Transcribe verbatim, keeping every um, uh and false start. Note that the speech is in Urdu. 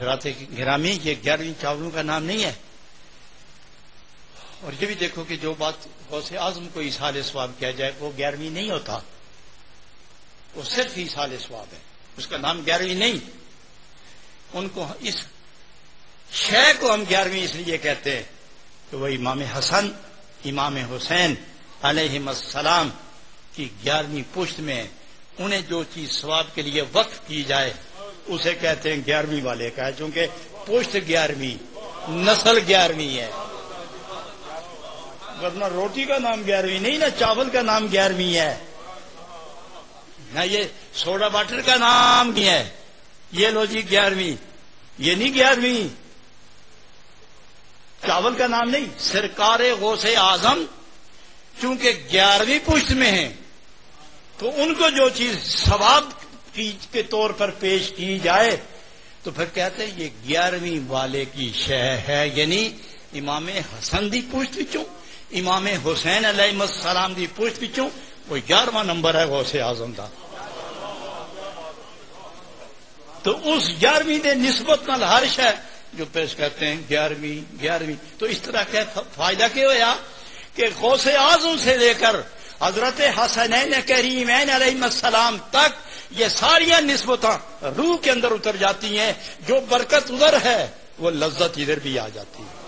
حضرات گرامی، یہ گیارہویں چاولوں کا نام نہیں ہے. اور یہ بھی دیکھو کہ جو بات غوث اعظم کو ایصال ثواب کیا جائے وہ گیارہویں نہیں ہوتا، وہ صرف ایصال ثواب ہے، اس کا نام گیارہویں نہیں. ان کو اس شے کو ہم گیارہویں اس لیے کہتے ہیں کہ وہ امام حسن امام حسین علیہم السلام کی گیارہویں پشت میں انہیں جو چیز ثواب کے لیے وقف کی جائے اسے کہتے ہیں گیارہویں والے کا ہے، چونکہ پشت گیارہویں، نسل گیارہویں ہے. ورنہ روٹی کا نام گیارہویں نہیں، نہ چاول کا نام گیارہویں ہے، نہ یہ سوڈا واٹر کا نام بھی ہے. یہ لو جی گیارہویں، یہ نہیں گیارہویں، چاول کا نام نہیں. سرکار غوث اعظم چونکہ گیارہویں پشت میں ہیں تو ان کو جو چیز ثواب کے طور پر پیش کی جائے تو پھر کہتے ہیں یہ گیارہویں والے کی شے ہے. یعنی امام حسن دی پشت وچوں، امام حسین علیہ السلام دی پشت وچوں وہ گیارہواں نمبر ہے غوث اعظم دا. تو اس گیارہویں دے نسبت نال ہر شے جو پیش کرتے ہیں گیارہویں گیارہویں. تو اس طرح کا فائدہ کیا ہوا کہ غوث اعظم سے لے کر حضرت حسنین کریمین علیہ السلام تک یہ ساری نسبتاں روح کے اندر اتر جاتی ہیں. جو برکت ادھر ہے وہ لذت ادھر بھی آ جاتی ہے.